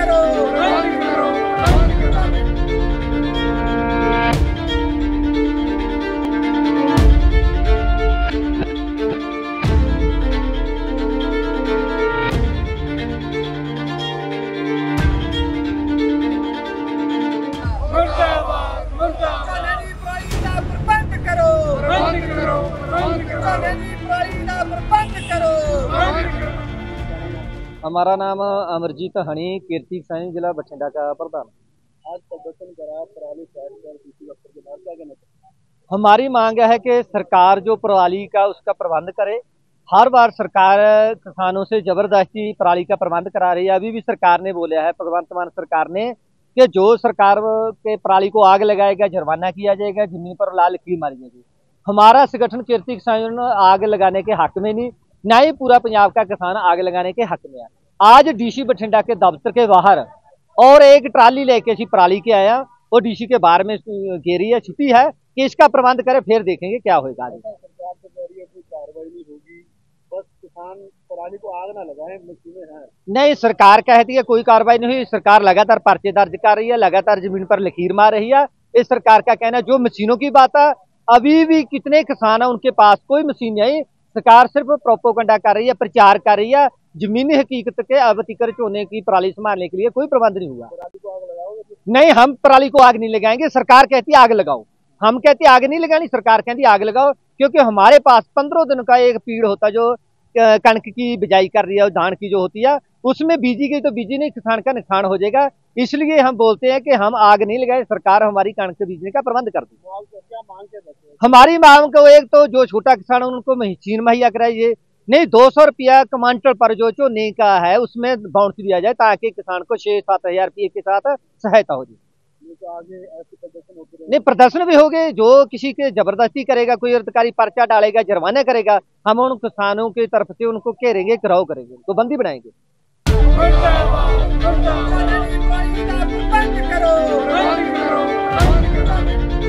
करो, बंद करो, बंद करो। मुर्दाबाद, मुर्दाबाद। चलनी पराली दा प्रबंध करो, बंद करो, बंद करो। चलनी पराली दा प्रबंध करो, बंद करो। हमारा नाम अमरजीत हनी, कीर्ति साईं, जिला बठिंडा का प्रधान। आज प्रदर्शन करा पराली शहर डीसी दफ्तर के बाहर, क्या कहना चाहते हैं? हमारी मांग है कि सरकार जो पराली का उसका प्रबंध करे। हर बार सरकार किसानों से जबरदस्ती पराली का प्रबंध करा रही है। अभी भी सरकार ने बोला है, भगवंत मान सरकार ने, कि जो सरकार के पराली को आग लगाएगा जुर्माना किया जाएगा, जमीन पर लाल लकीर मारी जाएगी। हमारा संगठन कीर्ति किसान आग लगाने के हक में नहीं, ना ही पूरा पंजाब का किसान आग लगाने के हक में है। आज डीसी बठिंडा के दफ्तर के बाहर और एक ट्राली लेके असी पराली के आया और डीसी के बाहर में घेरी है, छुट्टी है कि इसका प्रबंध करे, फिर देखेंगे क्या होगा। सरकार तो कह रही है कोई कार्रवाई नहीं होगी, बस किसान पराली को आग ना लगाएं, मशीनें हैं। नहीं, सरकार कहती है कोई कार्रवाई नहीं हुई। सरकार लगातार पर्चे दर्ज कर रही है, लगातार जमीन पर लकीर मार रही है। इस सरकार का कहना है जो मशीनों की बात है, अभी भी कितने किसान है उनके पास कोई मशीन नहीं। सरकार सिर्फ प्रोपोगंडा कर रही है, प्रचार कर रही है। जमीनी हकीकत के अवतिकर होने की पराली संभालने के लिए कोई प्रबंध नहीं हुआ। नहीं, हम पराली को आग नहीं लगाएंगे। सरकार कहती है आग लगाओ, हम कहते आग नहीं लगानी, सरकार कहती आग लगाओ। क्योंकि हमारे पास 15 दिन का एक पीड़ होता जो कणक की बिजाई कर रही है, धान की जो होती है, उसमें बीजी गई तो बीजी नहीं, किसान का नुकसान हो जाएगा। इसलिए हम बोलते हैं कि हम आग नहीं लगाए, सरकार हमारी कणक बीजने का प्रबंध कर दी। क्या मांग के हमारी मांग को, एक तो जो छोटा किसान है उनको मशीन मुहैया कराइए, नहीं 200 रुपया क्विंटल पर जो चोने का है उसमें बाउंस दिया जाए, ताकि किसान को 6-7 हजार रुपये के साथ सहायता हो जाए। तो आगे ऐसे प्रदर्शन होते नहीं, प्रदर्शन भी हो गए। जो किसी के जबरदस्ती करेगा, कोई अधिकारी पर्चा डालेगा, जुर्माना करेगा, हम उन किसानों की तरफ से उनको घेरेंगे, घेराव करेंगे, तो बंदी बनाएंगे। मुर्दाबाद, मुर्दाबाद। चलनी पराली दा प्रबंध करो, बंद करो, बंद करो।